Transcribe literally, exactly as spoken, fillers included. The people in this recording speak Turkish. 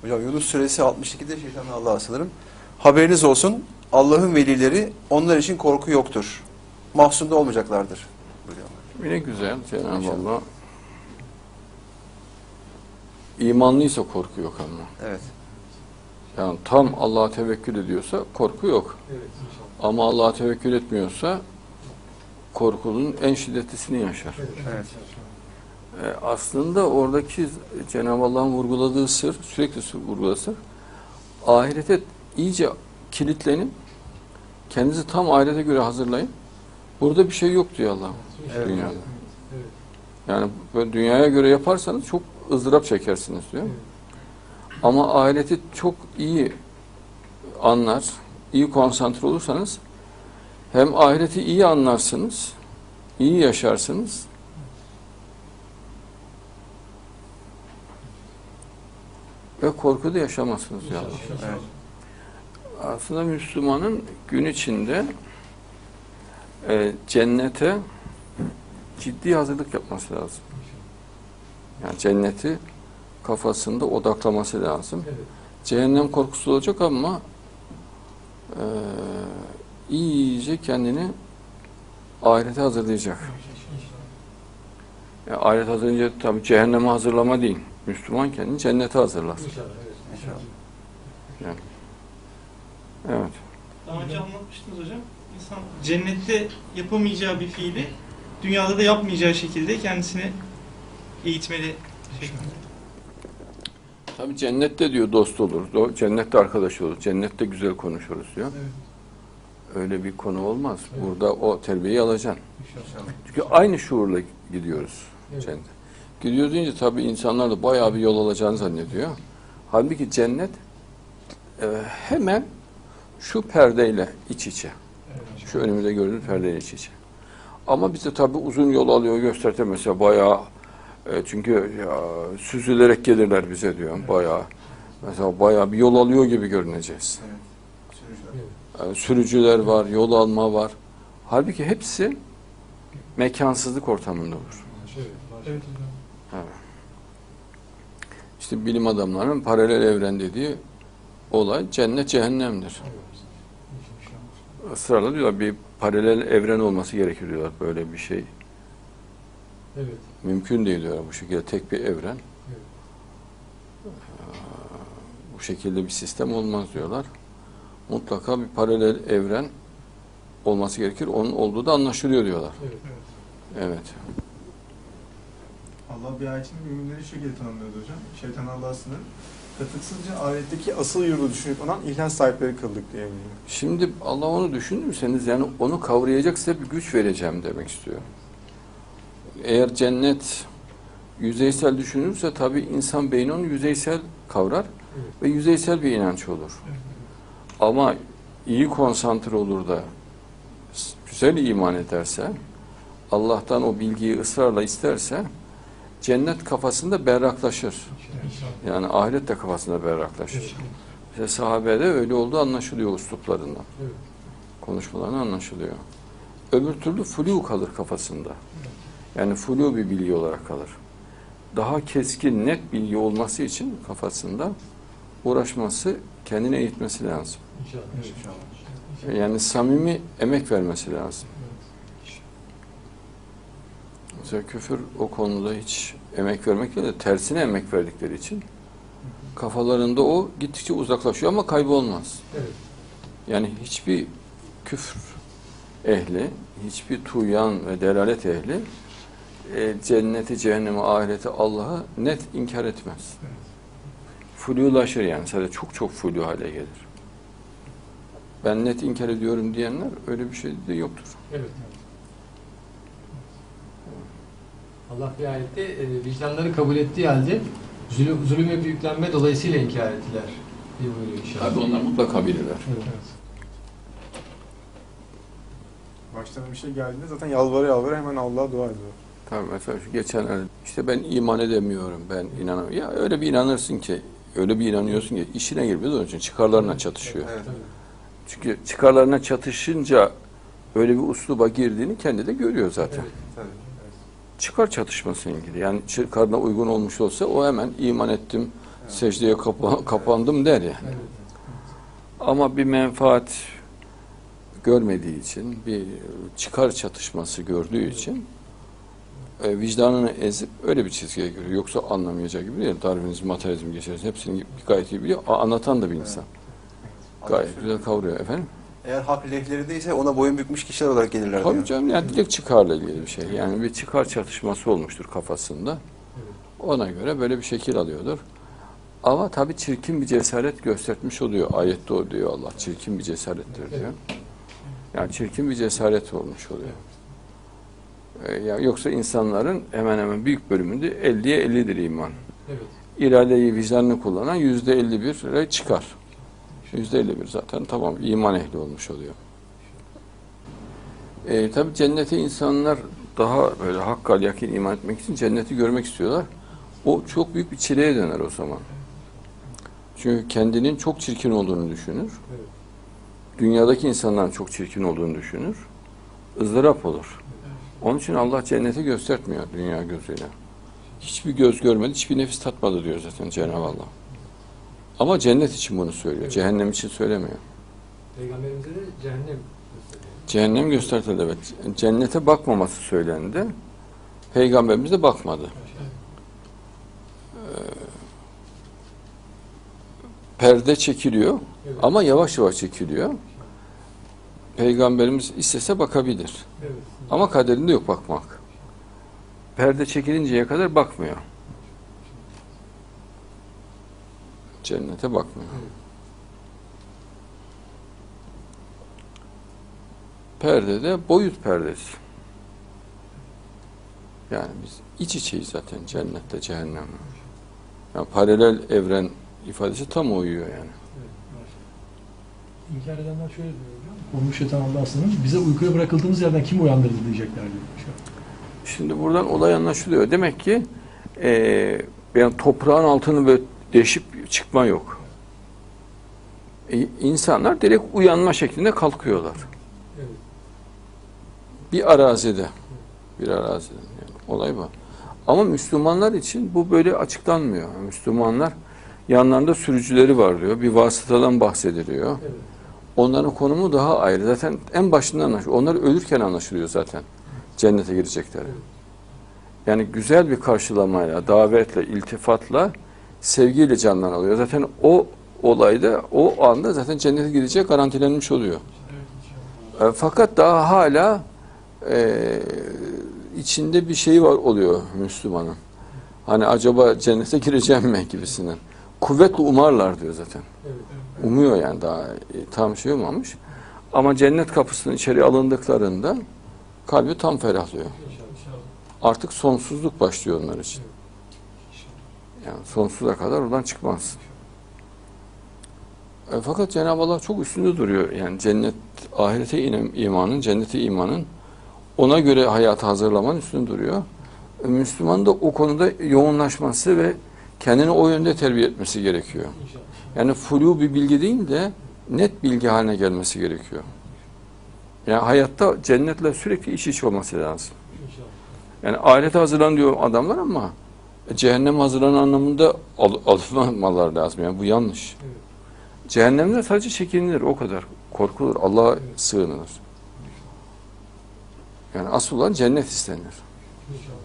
Hocam Yunus suresi altmış ikide şeytandan Allah'a sığınırım. Haberiniz olsun, Allah'ın velileri onlar için korku yoktur. Mahzunda olmayacaklardır. Ne güzel Cenab-ı Allah. İmanlıysa korku yok ama. Evet. Yani tam Allah'a tevekkül ediyorsa korku yok. Evet, ama Allah'a tevekkül etmiyorsa korkunun en şiddetlisini yaşar. evet. Evet. Ee, aslında oradaki Cenab-ı Allah'ın vurguladığı sır, sürekli vurguladığı sır, ahirete iyice kilitlenin, kendinizi tam ahirete göre hazırlayın. Burada bir şey yok diyor Allah. Evet. Dünyada. Evet. Yani böyle dünyaya göre yaparsanız çok ızdırap çekersiniz diyor. Evet. Ama ahireti çok iyi anlar, iyi konsantre olursanız hem ahireti iyi anlarsınız, iyi yaşarsınız. Ve korku da yaşamazsınız diyor Allah. Evet. Aslında Müslümanın gün içinde e, cennete ciddi hazırlık yapması lazım. Yani cenneti kafasında odaklaması lazım. Evet. Cehennem korkusu olacak ama e, iyice kendini ahirete hazırlayacak. Yani ahiret hazırlayınca tabii cehenneme hazırlama değil. Müslüman kendini cennete hazırlar. İnşallah. Evet. İnşallah. Yani. Evet. Daha önce anlatmıştınız hocam. İnsan cennette yapamayacağı bir fiili dünyada da yapmayacağı şekilde kendisini eğitmeli şeklinde. Tabii cennette diyor dost oluruz. Cennette arkadaş oluruz. Cennette güzel konuşuruz diyor. Evet. Öyle bir konu olmaz. Evet. Burada o terbiyeyi alacaksın. İnşallah. Çünkü aynı şuurla gidiyoruz Evet. cennet. Gidiyoruz deyince tabii insanlar da bayağı bir yol alacağını zannediyor. Halbuki cennet e, hemen şu perdeyle iç içe. Evet. Şu önümüzde gördüğünüz perdeyle iç içe. Ama bize tabii uzun yol alıyor gösterte mesela bayağı e, çünkü ya, süzülerek gelirler bize diyor. Bayağı mesela bayağı bir yol alıyor gibi görüneceğiz. Evet. Sürücüler. Evet. Yani sürücüler var, yol alma var. Halbuki hepsi mekansızlık ortamında olur. Evet. Evet. Evet. İşte bilim adamlarının paralel evren dediği olay cennet cehennemdir. İnşallah. Israrla diyorlar bir paralel evren olması gerekir diyorlar. Böyle bir şey Evet. mümkün değil diyorlar bu şekilde tek bir evren. Evet. Bu şekilde bir sistem olmaz diyorlar. Mutlaka bir paralel evren olması gerekir. Onun olduğu da anlaşılıyor diyorlar. Evet. Evet. Allah bir ayetinde müminleri şu şekilde tanımlıyordu hocam. Şeytan Allah'a sınır. Katıksızca ahiretteki asıl yurdu düşünüp olan ihlas sahipleri kıldık diye buyuruyor. Şimdi Allah onu düşünürseniz yani onu kavrayacak size bir güç vereceğim demek istiyor. Eğer cennet yüzeysel düşünürse tabii insan beyni onu yüzeysel kavrar Evet. ve yüzeysel bir inanç olur. Ama iyi konsantre olur da güzel iman ederse, Allah'tan o bilgiyi ısrarla isterse cennet kafasında berraklaşır. İnşallah. Yani ahiret de kafasında berraklaşır. İşte sahabede öyle olduğu anlaşılıyor üsluplarından. Evet. Konuşmalarından anlaşılıyor. Öbür türlü flu kalır kafasında. Yani flu bir bilgi olarak kalır. Daha keskin, net bilgi olması için kafasında uğraşması, kendine eğitmesi lazım. İnşallah. Evet. İnşallah. Yani samimi emek vermesi lazım. Mesela küfür o konuda hiç emek vermek değil de tersine emek verdikleri için kafalarında o gittikçe uzaklaşıyor ama kaybolmaz. Evet. Yani hiçbir küfür ehli, hiçbir tuğyan ve delalet ehli e, cenneti, cehennemi, ahireti, Allah'ı net inkar etmez. Evet. Flulaşır yani. Sadece çok çok flu hale gelir. Ben net inkar ediyorum diyenler öyle bir şey de yoktur. Evet. Allah bir ayette e, vicdanları kabul ettiği halde zulüm, zulüm ve büyüklenme dolayısıyla inkar ettiler diye buyuruyor inşallah. Tabii onlar mutlaka bilirler. Evet. Başlarına bir şey geldiğinde zaten yalvarı yalvarı hemen Allah'a dua ediyor. Tabii mesela şu geçenlerde işte ben iman edemiyorum, ben inanamıyorum. Ya öyle bir inanırsın ki, öyle bir inanıyorsun ki işine girmiyor onun için çıkarlarına çatışıyor. Evet. Tabii. Çünkü çıkarlarına çatışınca öyle bir usluba girdiğini kendi de görüyor zaten. Evet. Tabii. Çıkar çatışmasıyla ilgili. Yani çıkarına uygun olmuş olsa o hemen iman ettim, secdeye kapa- kapandım der ya. Evet. Ama bir menfaat görmediği için, bir çıkar çatışması gördüğü için e, vicdanını ezip öyle bir çizgiye giriyor. Yoksa anlamayacağı gibi değil. Darwinizm, materyalizm geçeriz. Hepsini gayet iyi biliyor. A- Anlatan da bir insan. Gayet güzel kavruyor efendim. Eğer hak lehlerindeyse ona boyun bükmüş kişiler olarak gelirler Tabii diyor. canım, yani direkt çıkarla ilgili bir şey. Yani bir çıkar çatışması olmuştur kafasında. Ona göre böyle bir şekil alıyordur. Ama tabii çirkin bir cesaret göstermiş oluyor. Ayette o diyor Allah. Çirkin bir cesarettir diyor. Yani çirkin bir cesaret olmuş oluyor. Ee, ya yoksa insanların hemen hemen büyük bölümünde elliye ellidir iman. Evet. İradeyi, vicdanını kullanan yüzde elli bire çıkar. Yüzde elli bir zaten tamam iman ehli olmuş oluyor. Ee, tabii cennete insanlar daha böyle hakkal yakin iman etmek için cenneti görmek istiyorlar. O çok büyük bir çileye döner o zaman. Çünkü kendinin çok çirkin olduğunu düşünür. Evet. Dünyadaki insanların çok çirkin olduğunu düşünür. ızdırap olur. Onun için Allah cenneti göstermiyor dünya gözüyle. Hiçbir göz görmedi, hiçbir nefis tatmadı diyor zaten Cenab-ı Allah. Ama cennet için bunu söylüyor. Evet. Cehennem için söylemiyor. Peygamberimize de cehennem gösteriyor. Cehennem gösterdi evet. Cennete bakmaması söylendi. Peygamberimiz de bakmadı. Ee, perde çekiliyor Evet. ama yavaş yavaş çekiliyor. Peygamberimiz istese bakabilir. Evet. Ama kaderinde yok bakmak. Perde çekilinceye kadar bakmıyor. Cennete bakmıyor. Evet. Perde de boyut perdesi. Yani biz iç içeyiz zaten cennette, cehennemle. Yani paralel evren ifadesi tam uyuyor yani. İnkar edenler şöyle diyor hocam. Olmuş şeytan Allah'sının bize uykuya bırakıldığımız yerden kim uyandırdı diyecekler diyor. Şimdi buradan olay anlaşılıyor. Demek ki e, yani toprağın altını böyle deşip çıkma yok. E, insanlar direkt uyanma şeklinde kalkıyorlar. Evet. Bir arazide. Bir arazide. Yani olay bu. Ama Müslümanlar için bu böyle açıklanmıyor. Müslümanlar yanlarında sürücüleri var diyor. Bir vasıtadan bahsediliyor. Evet. Onların konumu daha ayrı. Zaten en başından anlaşılıyor. Onlar ölürken anlaşılıyor zaten. Cennete girecekleri. Yani güzel bir karşılamayla, davetle, iltifatla, sevgiyle canlanılıyor. Zaten o olayda, o anda zaten cennete gidecek garantilenmiş oluyor. E, fakat daha hala e, içinde bir şey var oluyor Müslümanın. Hani acaba cennete gireceğim mi gibisinden. Kuvvetle umarlar diyor zaten. Evet. Umuyor yani daha e, tam şey olmamış. Ama cennet kapısının içeri alındıklarında kalbi tam ferahlıyor. İnşallah. Artık sonsuzluk başlıyor onlar için. Yani sonsuza kadar oradan çıkmaz. E, fakat Cenab-ı Allah çok üstünde duruyor. Yani cennet, ahirete inem, imanın, cennete imanın ona göre hayatı hazırlamanın üstünde duruyor. E, Müslüman da o konuda yoğunlaşması ve kendini o yönde terbiye etmesi gerekiyor. İnşallah. Yani flu bir bilgi değil de net bilgi haline gelmesi gerekiyor. Yani hayatta cennetle sürekli iç içe olması lazım. İnşallah. Yani ahirete hazırlan diyor adamlar ama cehennem hazırlanan anlamında al, alınmalar lazım. Yani bu yanlış. Evet. Cehennemde sadece çekinilir o kadar. Korkulur. Allah'a Evet. sığınılır. Yani asıl olan cennet istenir. İnşallah.